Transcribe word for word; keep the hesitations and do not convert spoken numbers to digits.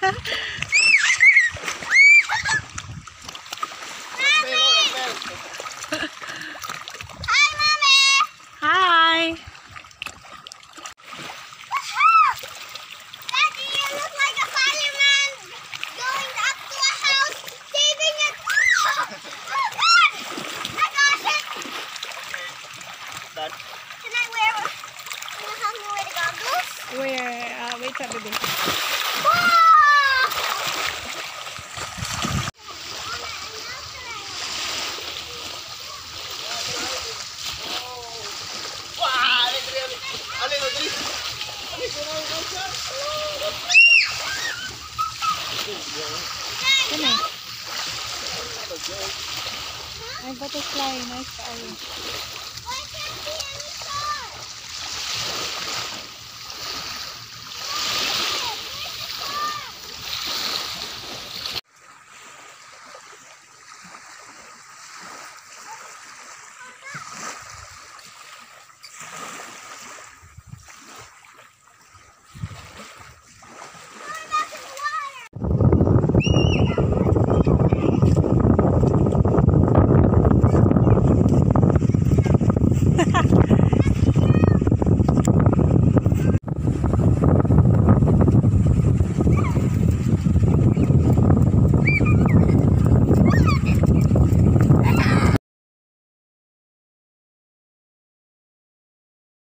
Hi, Mommy! Hi! Daddy, you look like a fireman going up to a house, saving it. Oh, God! I got it! Done. Can I wear, can you help me wear the goggles? Where? Uh, wait a minute. Wow! Come here. Ay, butterfly. Nice kayo.